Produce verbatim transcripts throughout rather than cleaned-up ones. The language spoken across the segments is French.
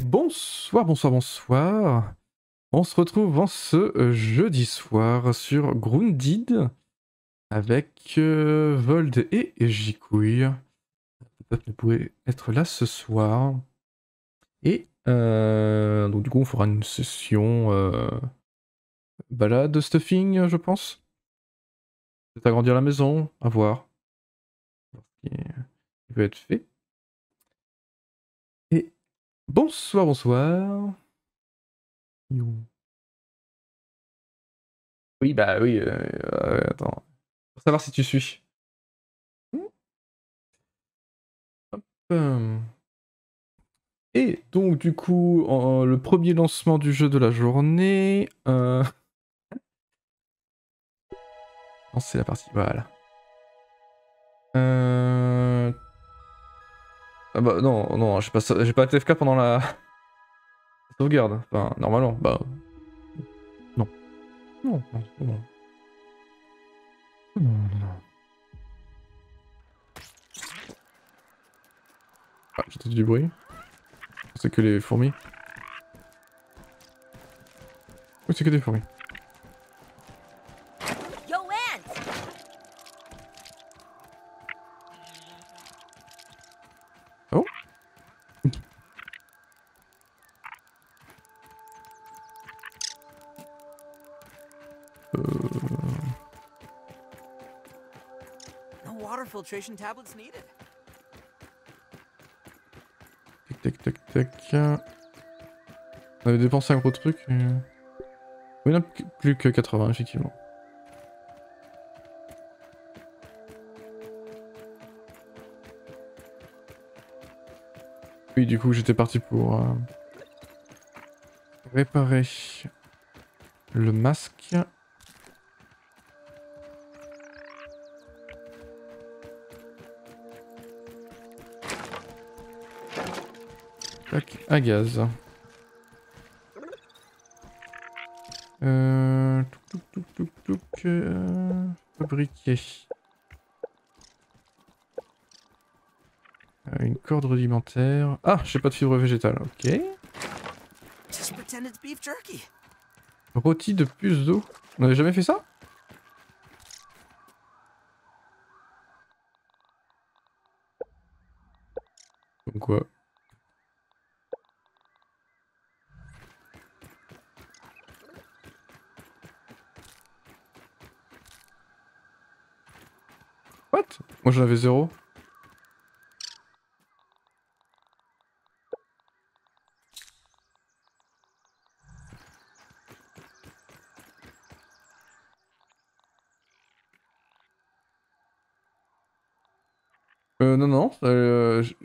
bonsoir, bonsoir, bonsoir. On se retrouve en ce euh, jeudi soir sur Grounded avec euh, Vold et Jikouille. Peut-être ne pourrait être là ce soir. Et euh, donc du coup on fera une session euh, balade stuffing, je pense. Peut-être agrandir la maison, à voir. Ce qui peut être fait. Et bonsoir, bonsoir. Yo. Oui, bah oui, euh, euh, attends. Pour savoir si tu suis. Hop. Et donc du coup, en- le premier lancement du jeu de la journée... Euh... Non, c'est la partie... Voilà. Euh... Ah bah non, non, j'ai pas, j'ai pas T F K pendant la... sauvegarde. Enfin, normalement, bah... Non. Non, non, non. Non, non, non. Ah, j'ai entendu du bruit. C'est que les fourmis. Oui, c'est que des fourmis. Oh. Euh... No water filtration tablets needed. Tac, tac, tac, tac. On avait dépensé un gros truc. Et... Oui, non, plus que quatre-vingts, effectivement. Oui, du coup, j'étais parti pour euh, réparer le masque. Tac, à gaz. Euh... Touc, touc, touc, touc, touc, euh... fabriquer. Euh, une corde rudimentaire. Ah, j'ai pas de fibre végétale, ok. Just pretend it's beef jerky. Rôti de puce d'eau. On avait jamais fait ça? Comme quoi? What? Moi j'en avais zéro. Euh, non, non. Euh, je...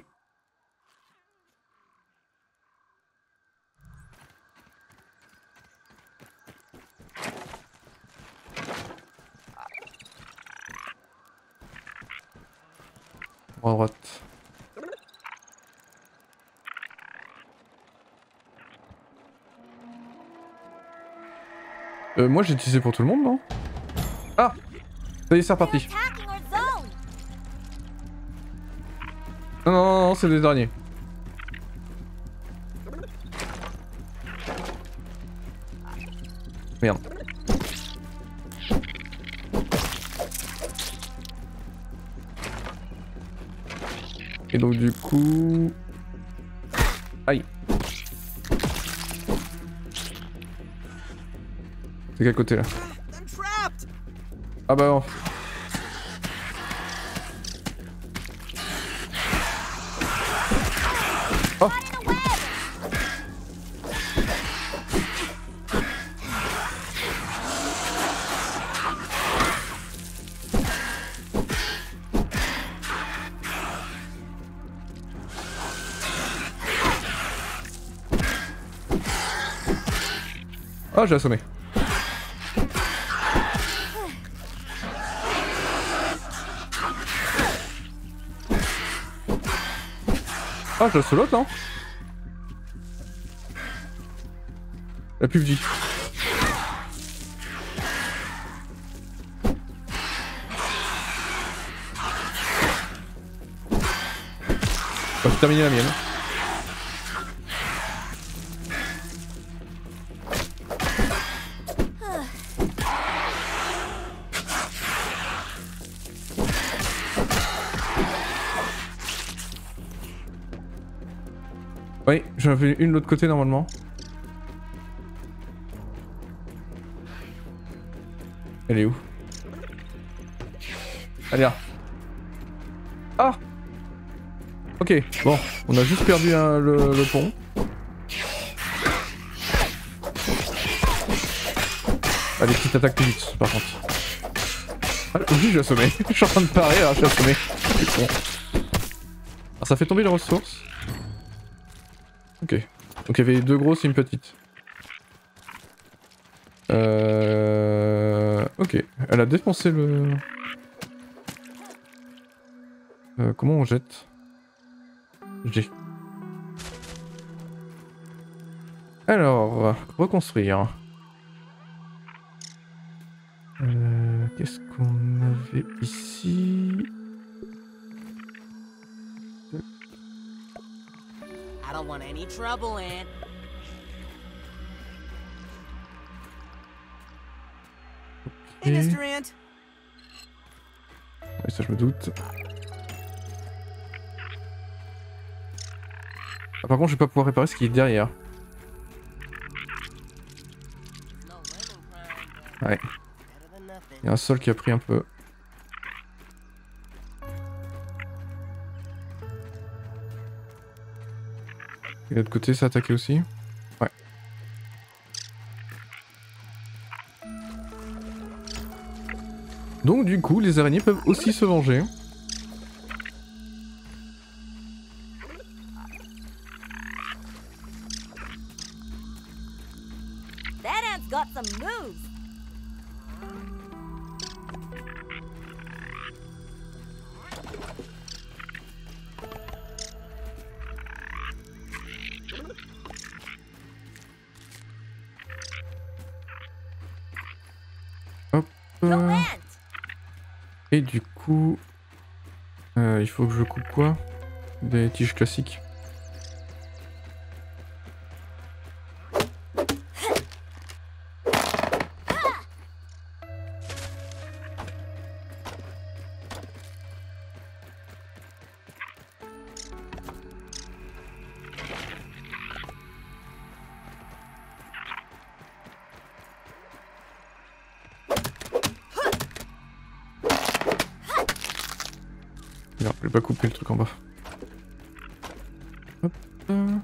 À droite. Euh, moi j'ai utilisé pour tout le monde, non? Ah! Ça y est, c'est reparti. Non, non, non, non c'est les derniers. Merde. Et donc du coup... Aïe. C'est quel côté là? Ah bah non. Oh. Oh, j'ai assommé. Ah, je la solote, hein. La pub dit. Bah, j'ai terminé la mienne. Oui, j'en avais une de l'autre côté normalement. Elle est où? Elle est là. Ah! Ok, bon, on a juste perdu hein, le, le pont. Ah, les petites attaques plus vite, par contre. Ah, oui, je l'ai assommé. Je suis en train de parer, alors je suis assommé. C'est con. Alors, ça fait tomber les ressources. Ok. Donc il y avait deux grosses et une petite. Euh... Ok. Elle a défoncé le... Euh, comment on jette? G. Alors, reconstruire. Euh, Qu'est-ce qu'on avait ici? I don't want any trouble, Aunt. Hey, Et... Mister Ant. Ouais, ça je me doute. Ah, par contre, je vais pas pouvoir réparer ce qui est derrière. Ouais. Il y a un sol qui a pris un peu. Et de l'autre côté, ça a attaqué aussi? Ouais. Donc du coup, les araignées peuvent aussi se venger. That ant's got some moves. Hop. Go euh, Ant. Et du coup... euh, il faut que je coupe quoi? Des tiges classiques. Non, je vais pas couper le truc en bas. Hop. euh.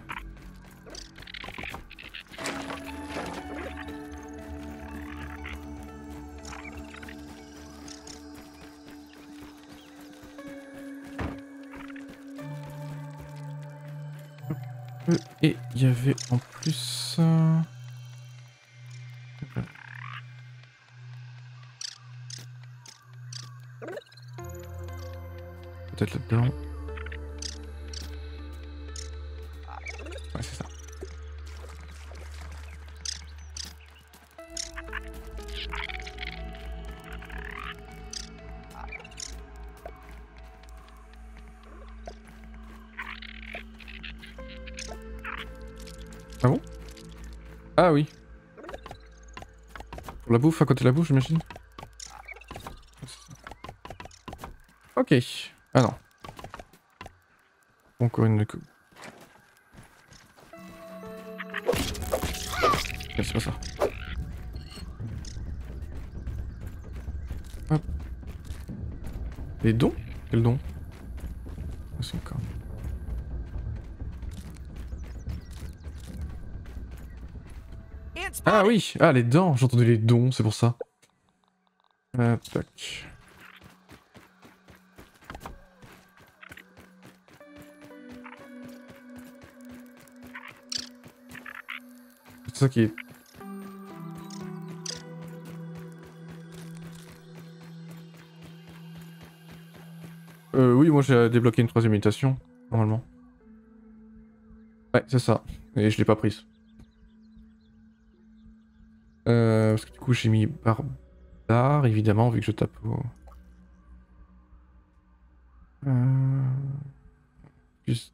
Hop. Et il y avait en plus... euh, peut-être là-dedans. Ouais, c'est ça. Ah bon? Ah oui. Pour la bouffe, à côté de la bouffe, j'imagine. Ok. Ah non. Encore une... Ok, c'est pas ça. Hop. Les dons? Quel don? Ah, c'est encore... Ant spotted. Ah oui! Ah, les dents! J'ai entendu les dons, c'est pour ça. Euh, tac. C'est ça qui est... Euh, oui, moi j'ai débloqué une troisième mutation, normalement. Ouais, c'est ça. Et je l'ai pas prise. Euh, parce que du coup j'ai mis barbare, évidemment, vu que je tape au... Euh... Plus...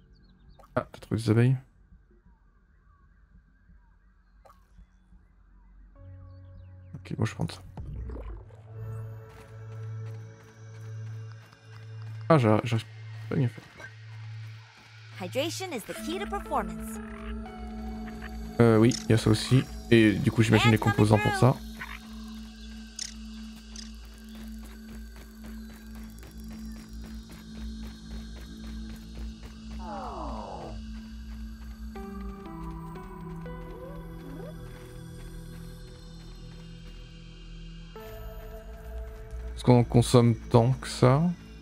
Ah, t'as trouvé des abeilles? Ok, moi je prends ça. Ah, j'arrive pas à bien faire. Hydration is the key to performance. Euh, oui, il y a ça aussi. Et du coup, j'imagine les composants pour ça. Est-ce qu'on en consomme tant que ça?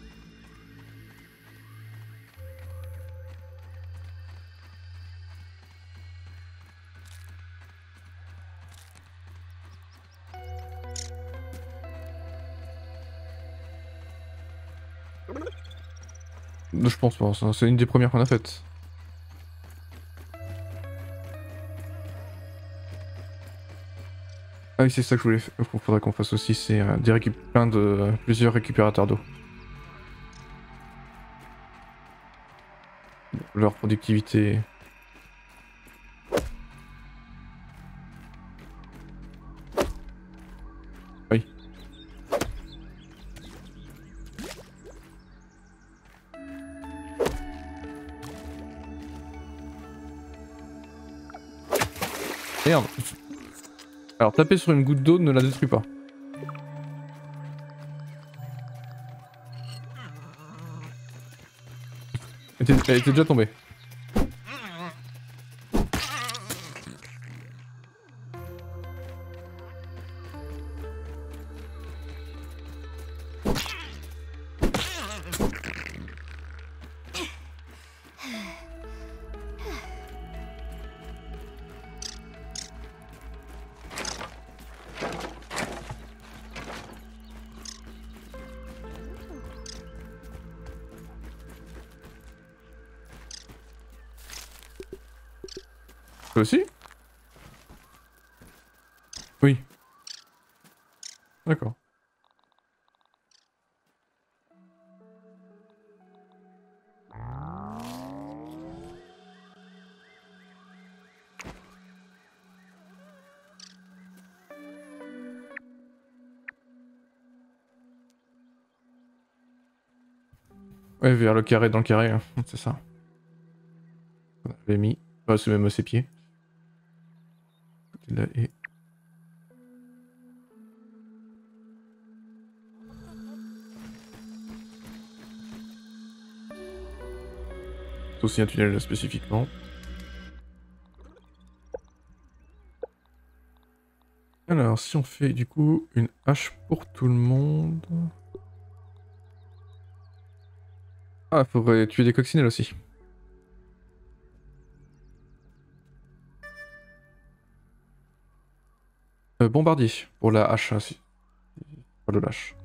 Je pense pas, c'est une des premières qu'on a faites. Ah oui, c'est ça que je voulais faire. Il faudrait qu'on fasse aussi, c'est euh, des récup... plein de euh, plusieurs récupérateurs d'eau. Leur productivité. Oui. Merde. Alors taper sur une goutte d'eau ne la détruit pas. Elle était, elle était déjà tombée. Toi aussi? Oui. D'accord. Ouais, vers le carré dans le carré, hein. C'est ça. On avait mis. Enfin, c'est même à ses pieds. Là et. C'est aussi un tunnel là, spécifiquement. Alors, si on fait du coup une hache pour tout le monde. Ah, faudrait tuer des coccinelles aussi. Euh, bombardier pour la hache aussi. Pas le lâche.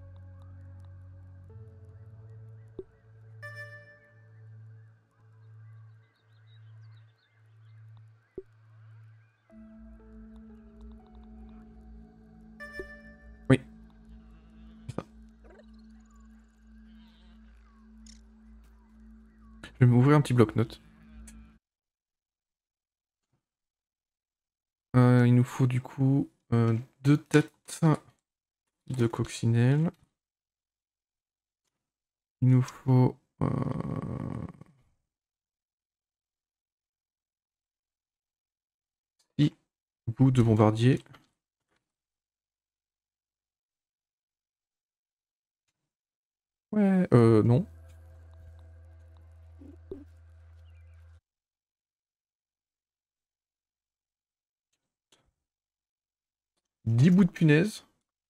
Oui. Ça. Je vais m'ouvrir un petit bloc-notes. Euh, il nous faut du coup euh, deux têtes de coccinelle. Il nous faut euh... six bouts de bombardier. Ouais, euh, non. dix bouts de punaise.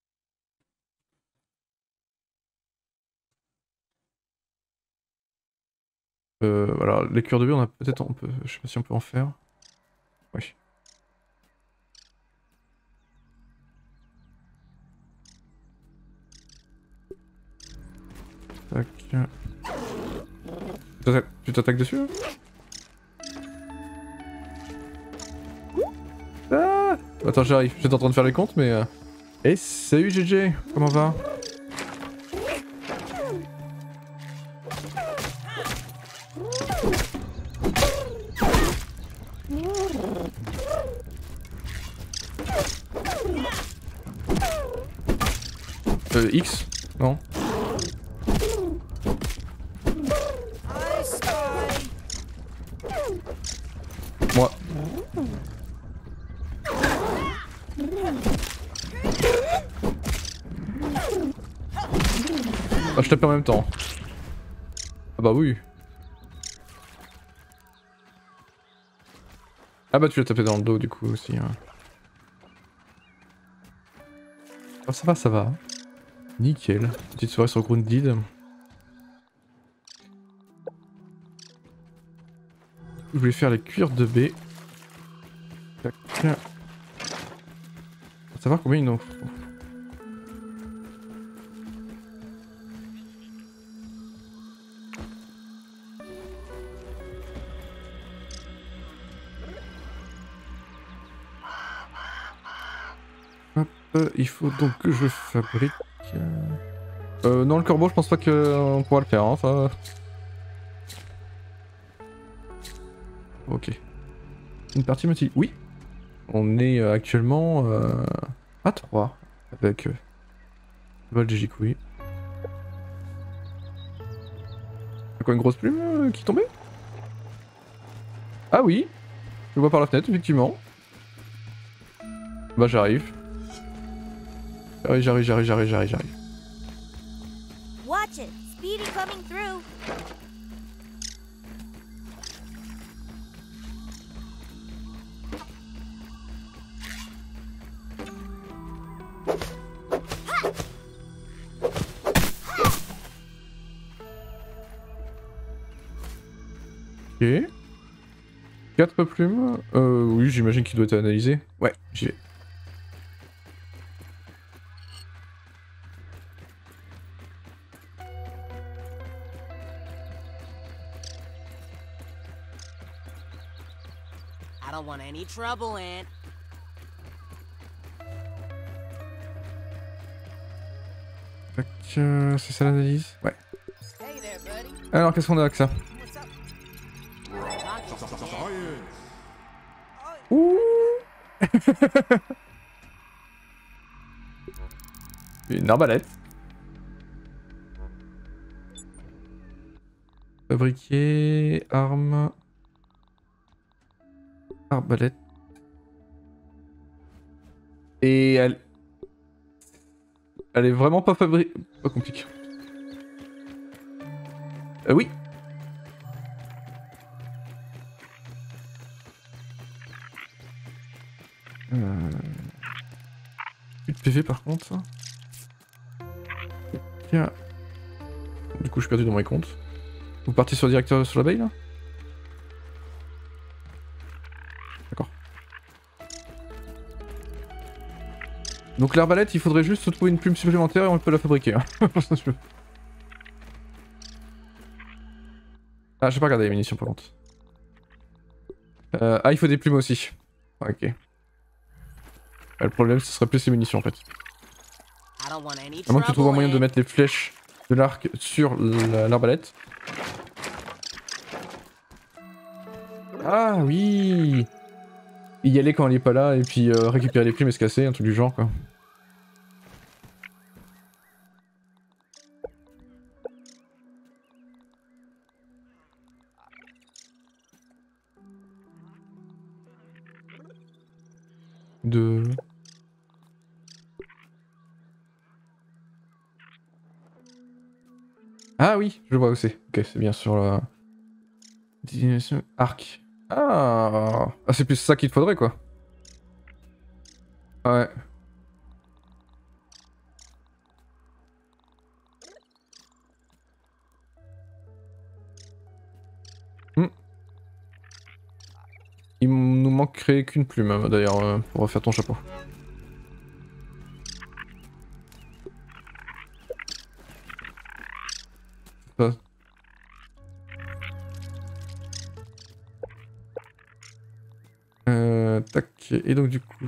Euh, alors, les cuirs de bœuf, on a peut-être, on peut, je sais pas si on peut en faire. Oui. Tac. Tu t'attaques dessus là? Ah, attends, j'arrive. J'étais en train de faire les comptes, mais... Euh... Eh, salut G G, comment va? Euh, X? Non? I spy. Moi. Ah, je tape en même temps. Ah bah oui. Ah bah tu l'as tapé dans le dos du coup aussi. Hein. Oh, ça va, ça va. Nickel. Petite soirée sur Grounded. Je voulais faire les cuirs de B. Tac. Faut savoir combien il en faut. Hop, il faut donc que je fabrique... Euh, non, le corbeau, je pense pas qu'on pourra le faire, hein, ça... Ok. Une partie multi... Oui. On est euh, actuellement euh, à trois avec euh, Vol de Jikoui. Y'a quoi, une grosse plume euh, qui tombait? Ah oui, je le vois par la fenêtre, effectivement. Bah j'arrive. J'arrive, j'arrive, j'arrive, j'arrive, j'arrive, j'arrive. Watch it. Speedy coming through. Ok. Quatre plumes. Euh, oui, j'imagine qu'il doit être analysé. Ouais, j'y vais. I don't want any trouble, Aunt. Tac, euh, c'est ça l'analyse? Ouais. Hey there, buddy. Alors, qu'est-ce qu'on a avec ça? What's up? Talk to Ouh. Une arbalète. Fabriquer, arme, arbalète. Et elle... Elle est vraiment pas fabriquée... Pas compliqué. Euh, oui. Euh... Plus de P V par contre. Tiens. Du coup je suis perdu dans mes comptes. Vous partez sur le directeur sur l'abeille là? D'accord. Donc l'arbalète il faudrait juste trouver une plume supplémentaire et on peut la fabriquer. Hein. Ah j'ai pas regardé les munitions par contre. Euh, ah il faut des plumes aussi. Ok. Le problème ce serait plus les munitions en fait. I don't want any À moins que tu trouves un trouble, moyen de Aunt. mettre les flèches de l'arc sur l'arbalète. Ah oui. Y aller quand elle est pas là et puis euh, récupérer les plumes et se casser, un truc du genre quoi. De... Ah oui, je vois où c'est. Ok, c'est bien sur la... Destination arc. Ah, ah c'est plus ça qu'il te faudrait quoi. Ouais. Hmm. Il nous manquerait qu'une plume euh, d'ailleurs euh, pour refaire ton chapeau. Ça. Euh, tac, et donc du coup...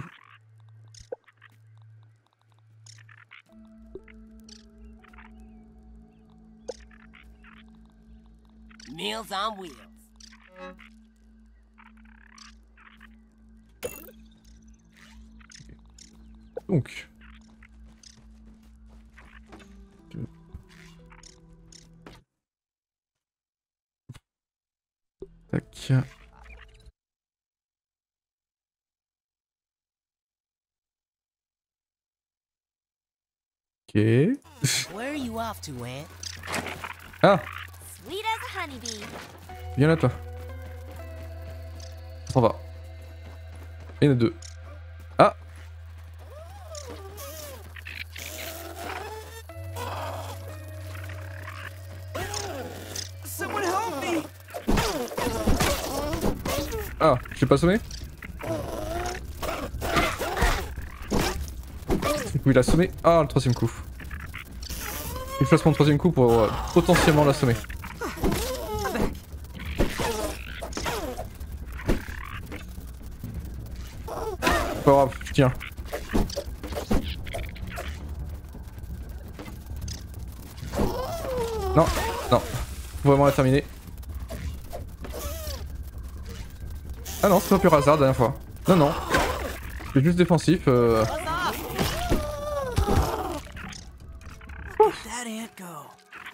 Meals on wheels. Donc... Tac. Ok. Where are you off to, Ant? Ah, Sweet as a honeybee. viens là toi. On s'en va. Il y en a deux. Ah. Someone help me! Ah, je l'ai pas sommé? Oui, il a sommé. Ah, le troisième coup. Il place mon troisième coup pour euh, potentiellement l'assommer. Pas grave, je tiens. Non, non. Faut vraiment la terminer. Ah non, c'est pas pur hasard la dernière fois. Non, non. C'est juste défensif. Euh... That ant go.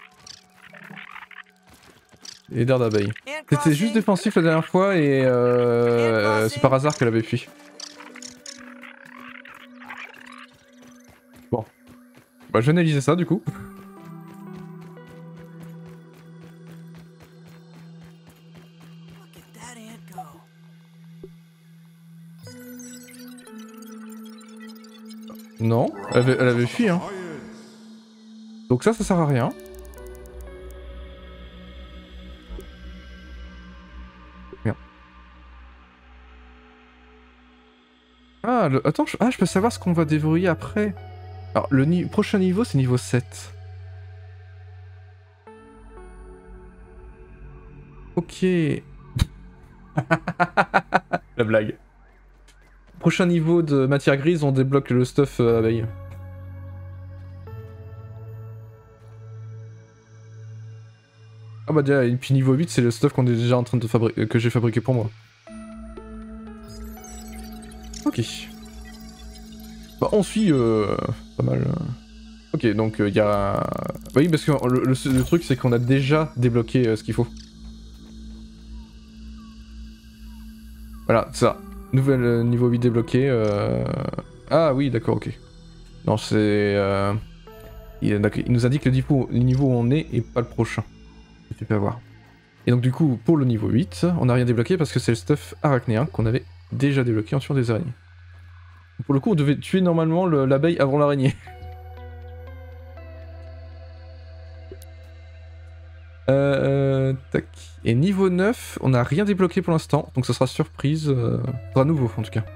Et d'air d'abeille. Ant C'était crossing. juste défensif la dernière fois et euh, c'est par hasard qu'elle avait fui. Bon. Bah je vais analyser ça du coup. Look at that ant go. Non, elle avait, elle avait fui hein. Donc ça, ça sert à rien. Merde. Ah, le... attends, je... Ah, je peux savoir ce qu'on va déverrouiller après. Alors, le ni... prochain niveau, c'est niveau sept. Ok. La blague. Prochain niveau de matière grise, on débloque le stuff euh, abeille. Ah bah déjà, et puis niveau huit, c'est le stuff qu'on est déjà en train de fabriquer, que j'ai fabriqué pour moi. Ok. Bah on suit euh, pas mal. Ok, donc il euh, y a... Bah oui, parce que le, le, le truc c'est qu'on a déjà débloqué euh, ce qu'il faut. Voilà, ça. Nouvel euh, niveau huit débloqué. Euh... Ah oui, d'accord, ok. Non, c'est... Euh... Il, il nous indique le niveau, le niveau où on est et pas le prochain. Tu peux avoir. Et donc du coup, pour le niveau huit, on n'a rien débloqué parce que c'est le stuff arachnéen qu'on avait déjà débloqué en tuant des araignées. Pour le coup, on devait tuer normalement l'abeille avant l'araignée. euh, tac. Et niveau neuf, on n'a rien débloqué pour l'instant, donc ça sera surprise. Euh, ça sera nouveau en tout cas.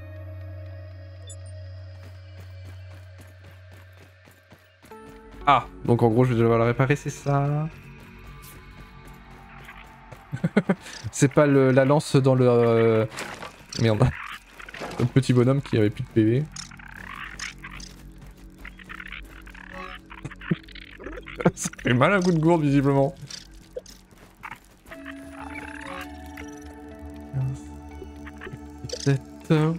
Ah, donc en gros, je vais devoir la réparer, c'est ça. C'est pas le, la lance dans le... Euh... Merde. Le petit bonhomme qui avait plus de P V. Ça fait mal un coup de gourde visiblement. dix-sept...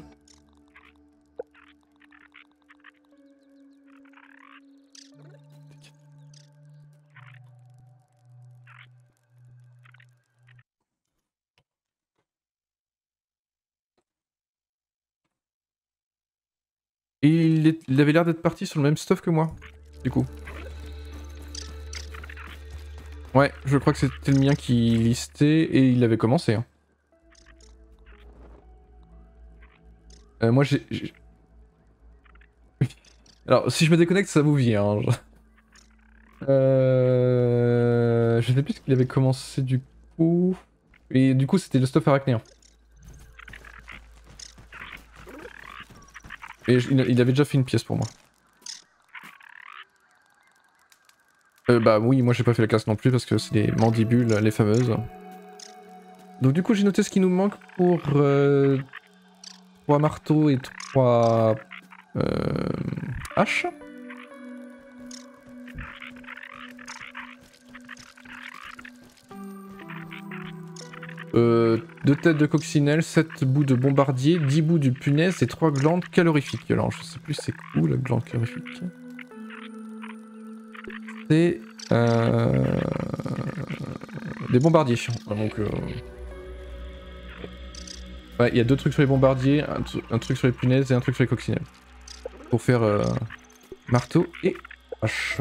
Il, est, il avait l'air d'être parti sur le même stuff que moi, du coup. Ouais, je crois que c'était le mien qui listait et il avait commencé. Hein. Euh, moi j'ai... Alors, si je me déconnecte, ça vous vient. Hein. Euh... Je sais plus ce qu'il avait commencé du coup... Et du coup, c'était le stuff arachnéen. Et je, il avait déjà fait une pièce pour moi. Euh, bah oui, moi j'ai pas fait la classe non plus parce que c'est les mandibules, les fameuses. Donc du coup j'ai noté ce qui nous manque pour euh, trois marteaux et trois euh, haches. Euh, deux têtes de coccinelle, sept bouts de bombardier, dix bouts de punaise et trois glandes calorifiques. Alors je sais plus c'est où la glande calorifique. C'est euh, des bombardiers. Donc euh, Ouais, il y a deux trucs sur les bombardiers, un, tru- un truc sur les punaises et un truc sur les coccinelles. Pour faire euh, marteau et hache.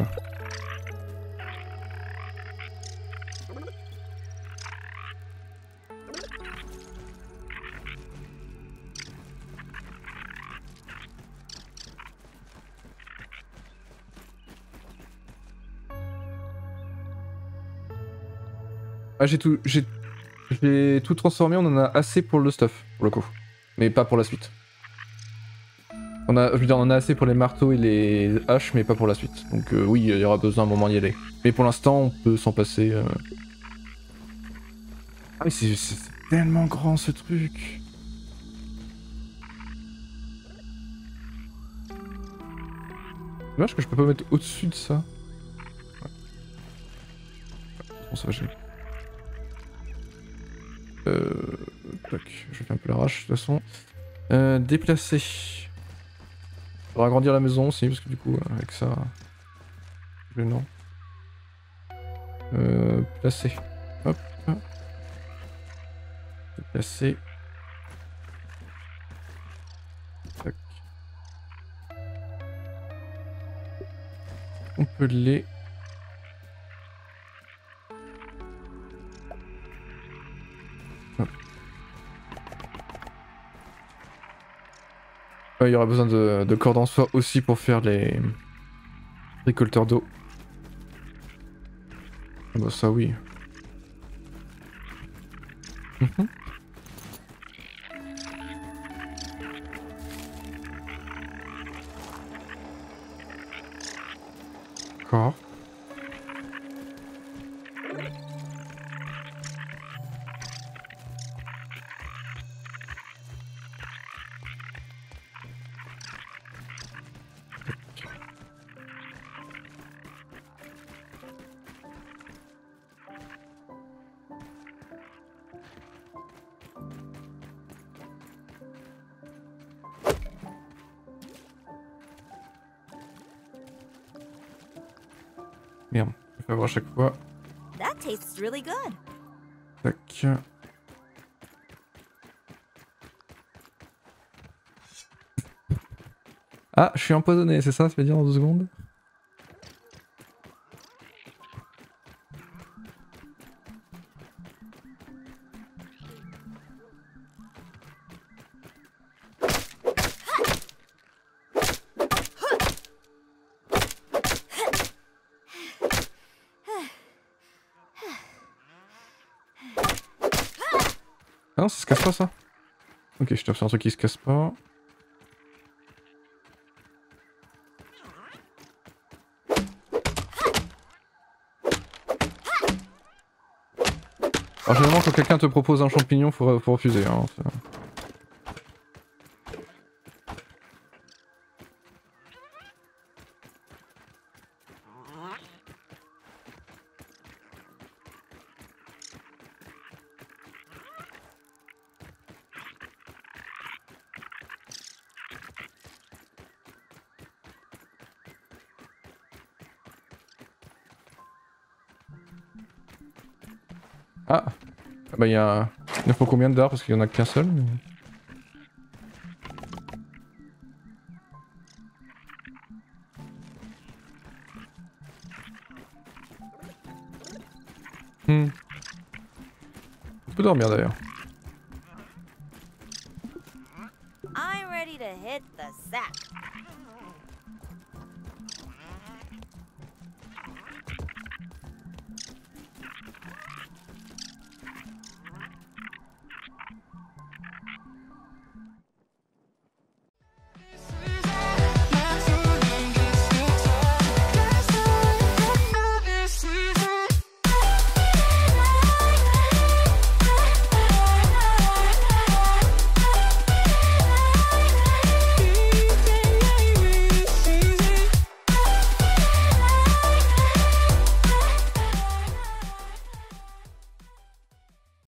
Ah, j'ai tout, j'ai, j'ai tout transformé, on en a assez pour le stuff, pour le coup. Mais pas pour la suite. On a, je veux dire, on en a assez pour les marteaux et les haches, mais pas pour la suite. Donc euh, oui, il y aura besoin à un moment d'y aller. Mais pour l'instant, on peut s'en passer. Euh... Ah oui, c'est, c'est tellement grand ce truc. Dommage que je peux pas mettre au-dessus de ça. Ouais. Bon, ça va, j'ai... Euh... Tac, je fais un peu l'arrache de toute façon. Euh, déplacer. On va agrandir la maison aussi, parce que du coup, avec ça... Je non. Euh... Placer. Hop. Déplacer. Tac. On peut les... Hop. Ouais, il y aura besoin de, de cordes en soie aussi pour faire les récolteurs d'eau. Ah bah ça oui. Mmh. D'accord. Merde, je vais avoir à chaque fois. That tastes really good. Tac. Ah, je suis empoisonné, c'est ça, ça veut dire en deux secondes? Ah non, ça se casse pas ça. Ok, je tape sur un truc qui se casse pas. Alors généralement quand quelqu'un te propose un champignon, faut, faut refuser. Hein, ah, bah il y a... Il faut combien d'arbres parce qu'il y en a qu'un seul mais... Hmm. On peut dormir d'ailleurs.